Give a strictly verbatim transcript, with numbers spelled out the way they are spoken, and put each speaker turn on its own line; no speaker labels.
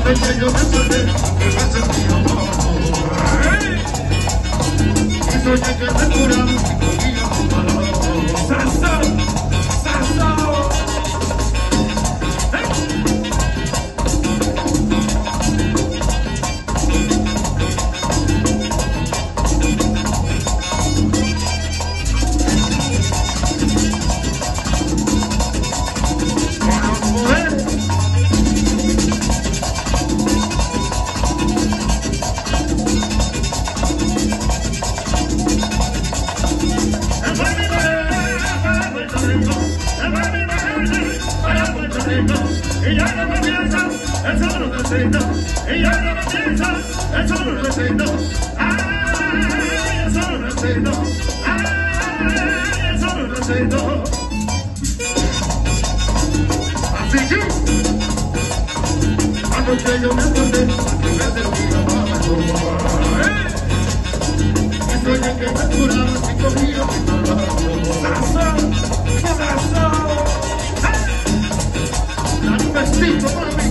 que yo me acordé que me sentía mal. Y soñé que me curaba y cogía tu palabra. ¡Salsa! ¡Salsa! Y ya no me piensa, eso no necesito. Y ya no me piensa, eso no necesito. Ay, eso no necesito. Ay, eso no necesito. Así que, anoche yo me acordé que me sentía mal. Y soñé que me curaba y cogía mi palabra. ¡Sasso! ¡Sasso! Un besito para mí.